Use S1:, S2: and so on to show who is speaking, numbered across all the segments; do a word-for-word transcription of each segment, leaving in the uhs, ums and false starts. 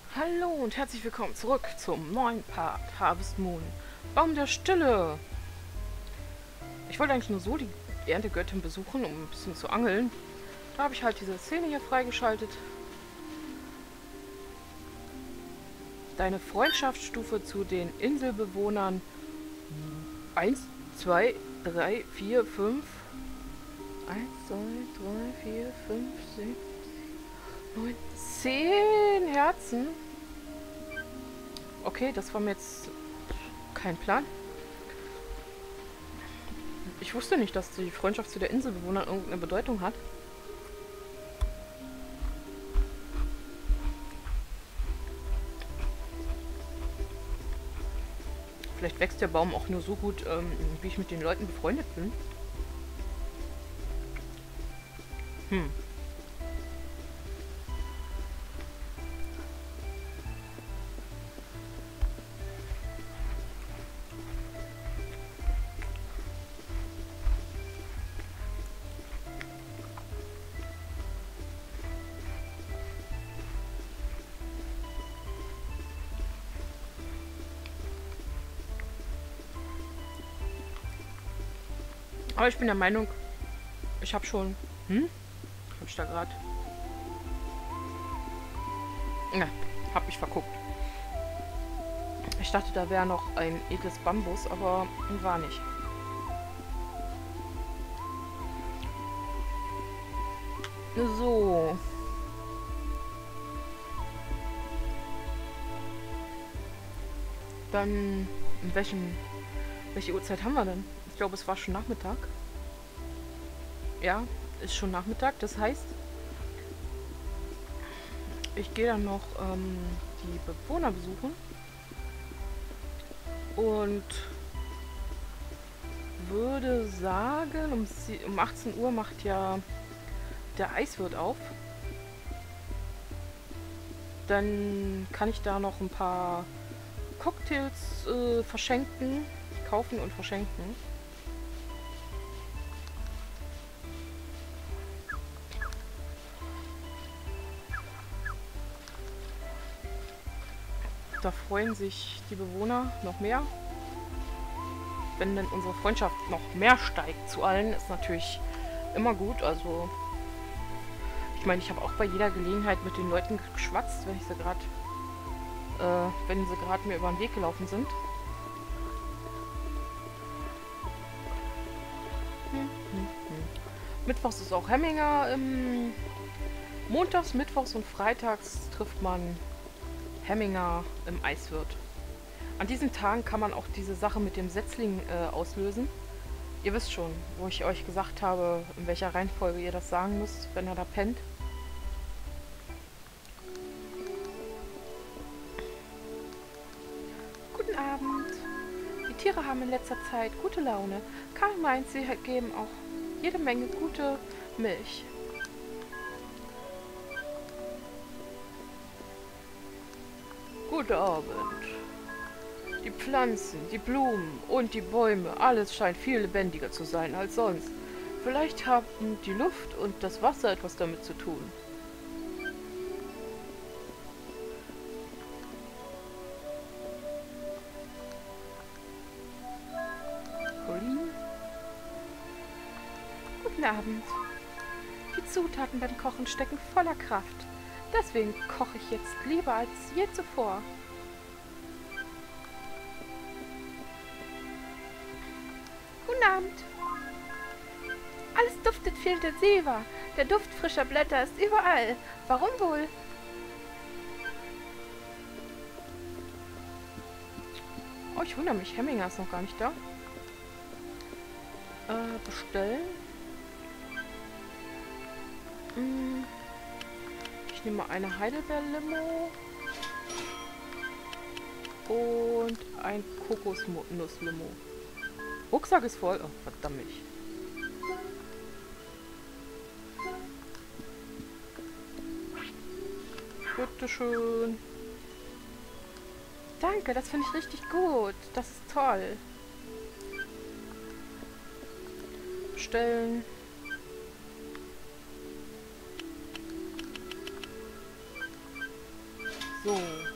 S1: Hallo und herzlich willkommen zurück zum neuen Part Harvest Moon. Baum der Stille. Ich wollte eigentlich nur so die Erntegöttin besuchen, um ein bisschen zu angeln. Da habe ich halt diese Szene hier freigeschaltet. Deine Freundschaftsstufe zu den Inselbewohnern eins, zwei, drei, vier, fünf. eins, zwei, drei, vier, fünf, sechs, neun, zehn Herzen. Okay, das war mir jetzt kein Plan. Ich wusste nicht, dass die Freundschaft zu der Inselbewohnern irgendeine Bedeutung hat. Vielleicht wächst der Baum auch nur so gut, ähm, wie ich mit den Leuten befreundet bin. Hm. Aber ich bin der Meinung, ich habe schon... Hm? Hab ich da gerade... Ja, hab mich verguckt. Ich dachte, da wäre noch ein edles Bambus, aber war nicht. So. Dann, in welchem... Welche Uhrzeit haben wir denn? Ich glaube, es war schon Nachmittag. Ja, ist schon Nachmittag. Das heißt, ich gehe dann noch ähm, die Bewohner besuchen. Und würde sagen, um, um achtzehn Uhr macht ja der Eiswirt auf. Dann kann ich da noch ein paar Cocktails äh, verschenken, kaufen und verschenken. Da freuen sich die Bewohner noch mehr. Wenn dann unsere Freundschaft noch mehr steigt zu allen, ist natürlich immer gut. Also, ich meine, ich habe auch bei jeder Gelegenheit mit den Leuten geschwatzt, wenn ich sie gerade, äh, wenn sie gerade mir über den Weg gelaufen sind. Hm, hm, hm. Mittwochs ist auch Hemminger. Ähm, montags, mittwochs und freitags trifft man Hemminger im Eiswirt. An diesen Tagen kann man auch diese Sache mit dem Setzling äh, auslösen. Ihr wisst schon, wo ich euch gesagt habe, in welcher Reihenfolge ihr das sagen müsst, wenn er da pennt. Guten Abend. Die Tiere haben in letzter Zeit gute Laune. Karl meint, sie geben auch jede Menge gute Milch. Guten Abend. Die Pflanzen, die Blumen und die Bäume, alles scheint viel lebendiger zu sein als sonst. Vielleicht haben die Luft und das Wasser etwas damit zu tun. Colleen? Guten Abend. Die Zutaten beim Kochen stecken voller Kraft. Deswegen koche ich jetzt lieber als je zuvor. Guten Abend. Alles duftet viel intensiver. Der Duft frischer Blätter ist überall. Warum wohl? Oh, ich wundere mich. Hemminger ist noch gar nicht da. Äh, bestellen. Hm. Ich nehme mal eine Heidelbeer-Limo. Und ein Kokosnuss-Limo. Rucksack ist voll. Oh, verdammt. Bitteschön. Danke, das finde ich richtig gut. Das ist toll. Bestellen. So.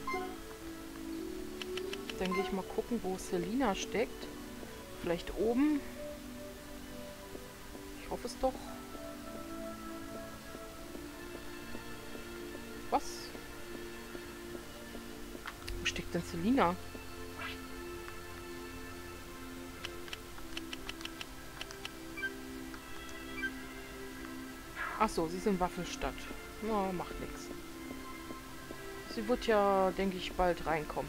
S1: Dann gehe ich mal gucken, wo Selina steckt. Vielleicht oben. Ich hoffe es doch. Was? Wo steckt denn Selina? Ach so, sie ist in Waffelstadt. Na, macht nichts. Sie wird ja, denke ich, bald reinkommen.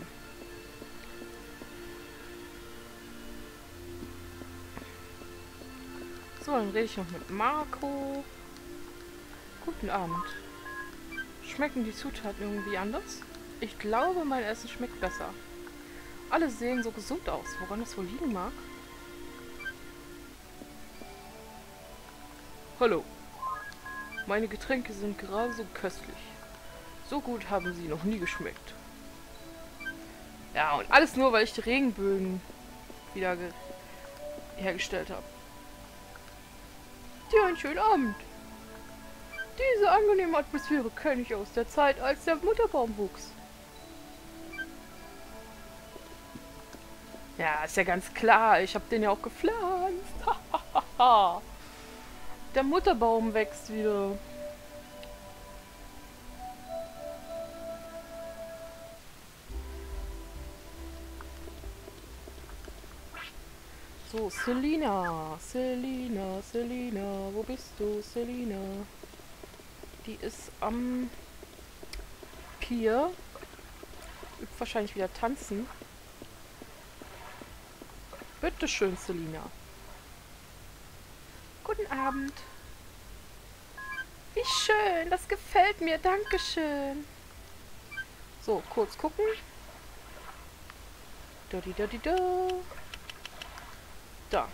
S1: So, dann rede ich noch mit Marco. Guten Abend. Schmecken die Zutaten irgendwie anders? Ich glaube, mein Essen schmeckt besser. Alle sehen so gesund aus. Woran das wohl liegen mag? Hallo. Meine Getränke sind gerade so köstlich. So gut haben sie noch nie geschmeckt. Ja, und alles nur, weil ich die Regenbögen wieder hergestellt habe. Dir einen schönen Abend. Diese angenehme Atmosphäre kenne ich aus der Zeit, als der Mutterbaum wuchs. Ja, ist ja ganz klar. Ich habe den ja auch gepflanzt. Der Mutterbaum wächst wieder. So, Selina. Selina, Selina. Wo bist du, Selina? Die ist am Pier. Übt wahrscheinlich wieder tanzen. Bitte schön, Selina. Guten Abend. Wie schön, das gefällt mir. Dankeschön. So, kurz gucken. Da, di, da, di, da. Da.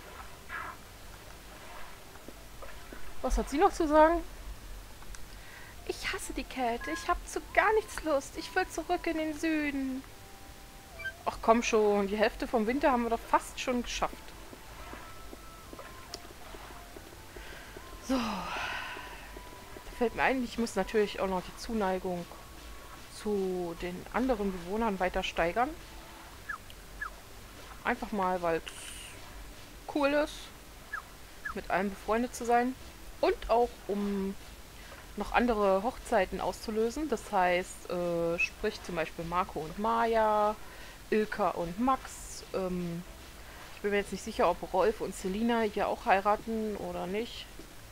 S1: Was hat sie noch zu sagen? Ich hasse die Kälte. Ich habe zu gar nichts Lust. Ich will zurück in den Süden. Ach komm schon. Die Hälfte vom Winter haben wir doch fast schon geschafft. So. Da fällt mir ein, ich muss natürlich auch noch die Zuneigung zu den anderen Bewohnern weiter steigern. Einfach mal, weil es cool ist, mit allen befreundet zu sein. Und auch, um noch andere Hochzeiten auszulösen. Das heißt, äh, sprich zum Beispiel Marco und Maja, Ilka und Max. Ähm, ich bin mir jetzt nicht sicher, ob Rolf und Selina hier auch heiraten oder nicht.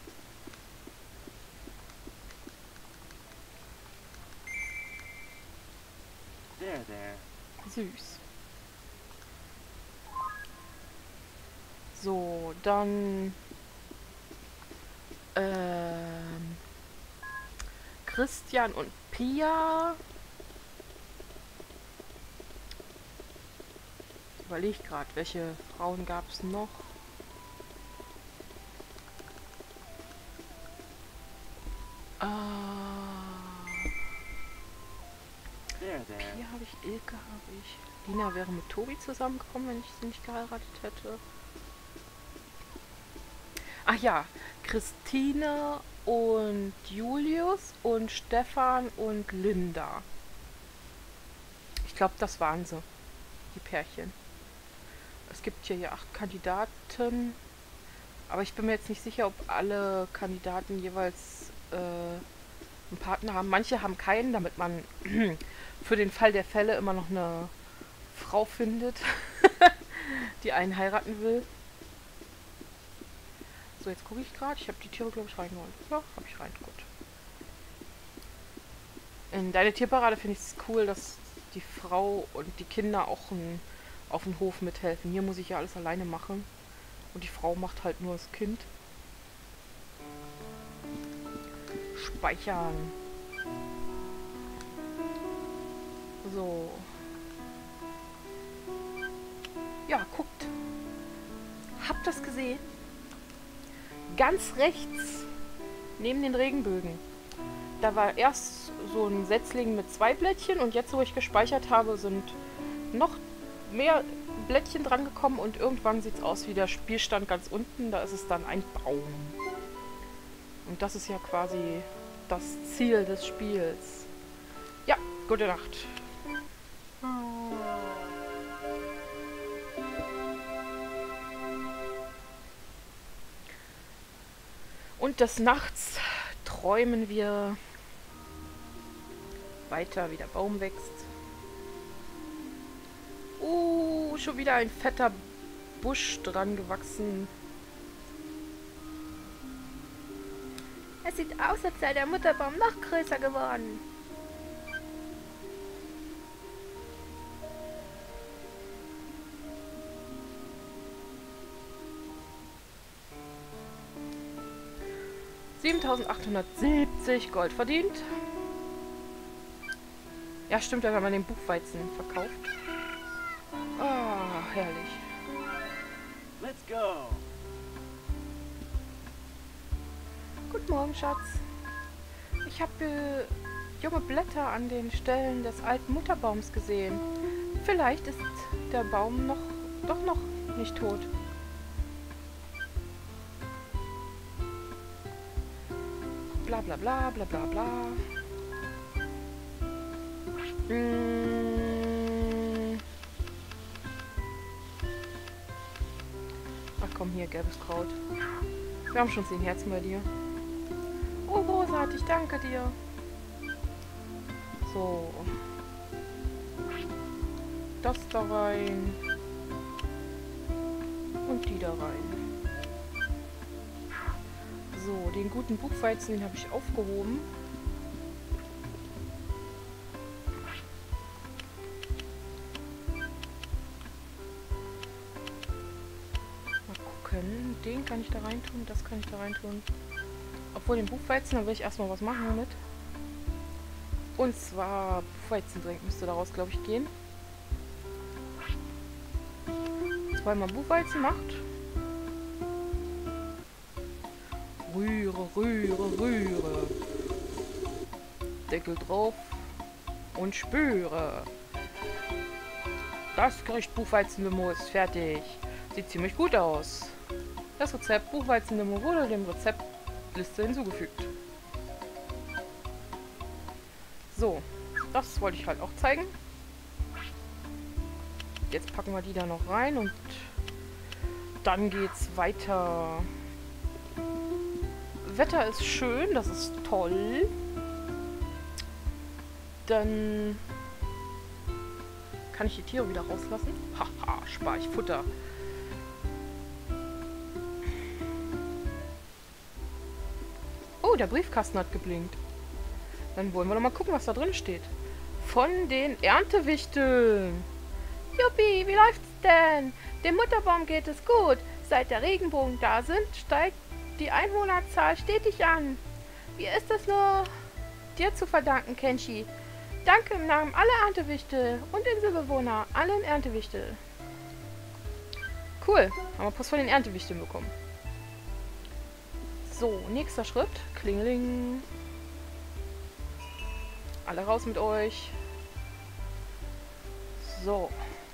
S2: There, there.
S1: Süß. So, dann ähm, Christian und Pia. Ich überlege gerade, welche Frauen gab es noch? Ah,
S2: There, there.
S1: Pia habe ich, Ilke habe ich. Lina wäre mit Tobi zusammengekommen, wenn ich sie nicht geheiratet hätte. Ach ja, Christine und Julius und Stefan und Linda. Ich glaube, das waren sie, die Pärchen. Es gibt hier ja acht Kandidaten, aber ich bin mir jetzt nicht sicher, ob alle Kandidaten jeweils äh, einen Partner haben. Manche haben keinen, damit man für den Fall der Fälle immer noch eine Frau findet, die einen heiraten will. So, jetzt gucke ich gerade. Ich habe die Tiere, glaube ich, reingeholt. Ja, habe ich rein. Gut. In Deine Tierparade finde ich es cool, dass die Frau und die Kinder auch ein, auf dem Hof mithelfen. Hier muss ich ja alles alleine machen. Und die Frau macht halt nur das Kind. Speichern. So. Ja, guckt. Habt das gesehen? Ganz rechts, neben den Regenbögen, da war erst so ein Setzling mit zwei Blättchen und jetzt, wo ich gespeichert habe, sind noch mehr Blättchen dran gekommen und irgendwann sieht es aus wie der Spielstand ganz unten, da ist es dann ein Baum. Und das ist ja quasi das Ziel des Spiels. Ja, gute Nacht. Und des Nachts träumen wir weiter, wie der Baum wächst. Uh, schon wieder ein fetter Busch dran gewachsen.
S3: Es sieht aus, als sei der Mutterbaum noch größer geworden.
S1: siebentausendachthundertsiebzig Gold verdient. Ja, stimmt, wenn man den Buchweizen verkauft. Ah, herrlich.
S2: Let's go.
S1: Guten Morgen, Schatz. Ich habe äh, junge Blätter an den Stellen des alten Mutterbaums gesehen. Vielleicht ist der Baum noch, doch noch nicht tot. Bla bla bla bla bla bla. Mm. Ach komm, hier, gelbes Kraut. Wir haben schon zehn Herzen bei dir. Oh, großartig, danke dir. So. Das da rein. Und die da rein. So, den guten Buchweizen, den habe ich aufgehoben. Mal gucken. Den kann ich da rein tun, das kann ich da rein tun. Obwohl den Buchweizen, da will ich erstmal was machen damit. Und zwar Buchweizendrink müsste daraus, glaube ich, gehen. Zweimal Buchweizen macht. Rühre, rühre, rühre. Deckel drauf und spüre. Das Gericht Buchweizenlimo ist fertig. Sieht ziemlich gut aus. Das Rezept Buchweizenlimo wurde dem Rezeptliste hinzugefügt. So, das wollte ich halt auch zeigen. Jetzt packen wir die da noch rein und dann geht's weiter. Wetter ist schön, das ist toll. Dann kann ich die Tiere wieder rauslassen. Haha, spare ich Futter. Oh, der Briefkasten hat geblinkt. Dann wollen wir doch mal gucken, was da drin steht. Von den Erntewichteln.
S3: Juppie, wie läuft's denn? Dem Mutterbaum geht es gut. Seit der Regenbogen da sind, steigt die Einwohnerzahl stetig an. Wie ist es nur dir zu verdanken, Kenshi? Danke im Namen aller Erntewichtel und Inselbewohner, allen Erntewichtel.
S1: Cool, haben wir Post von den Erntewichteln bekommen. So, nächster Schritt. Klingeling. Alle raus mit euch. So.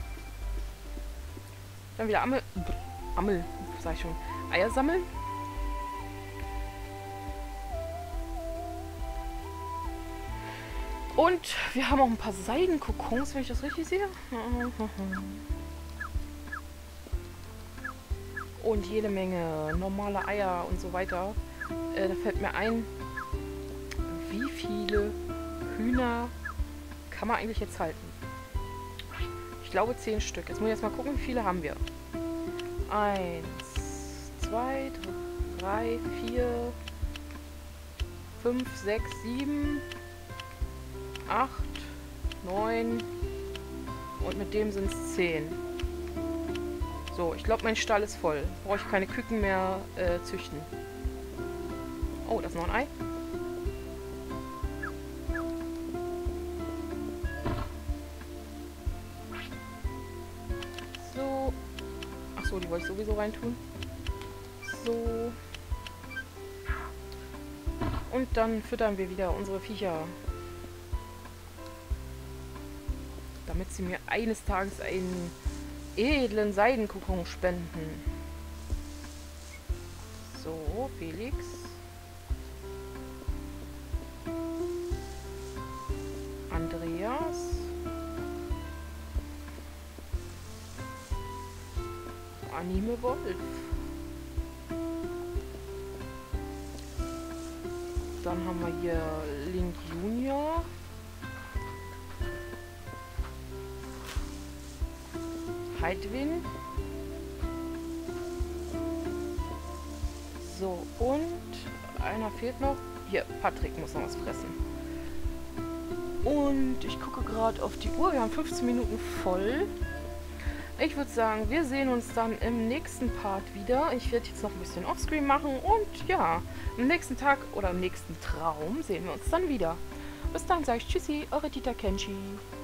S1: Dann wieder Ammel. Ammel, sag ich schon. Eier sammeln. Und wir haben auch ein paar Seidenkokons, wenn ich das richtig sehe. Und jede Menge normale Eier und so weiter. Äh, da fällt mir ein, wie viele Hühner kann man eigentlich jetzt halten? Ich glaube zehn Stück. Jetzt muss ich jetzt mal gucken, wie viele haben wir. Eins, zwei, drei, vier, fünf, sechs, sieben, acht, neun und mit dem sind es zehn. So, ich glaube, mein Stall ist voll. Brauche ich keine Küken mehr äh, züchten. Oh, das ist noch ein Ei. So. Achso, die wollte ich sowieso reintun. So. Und dann füttern wir wieder unsere Viecher. Damit sie mir eines Tages einen edlen Seidenkokon spenden. So, Felix. Andreas. Anime Wolf. Dann haben wir hier Link Junior. Heidwin. So, und einer fehlt noch. Hier, Patrick muss noch was fressen. Und ich gucke gerade auf die Uhr. Wir haben fünfzehn Minuten voll. Ich würde sagen, wir sehen uns dann im nächsten Part wieder. Ich werde jetzt noch ein bisschen Offscreen machen. Und ja, am nächsten Tag oder am nächsten Traum sehen wir uns dann wieder. Bis dann sage ich Tschüssi, eure Tita Kenshi.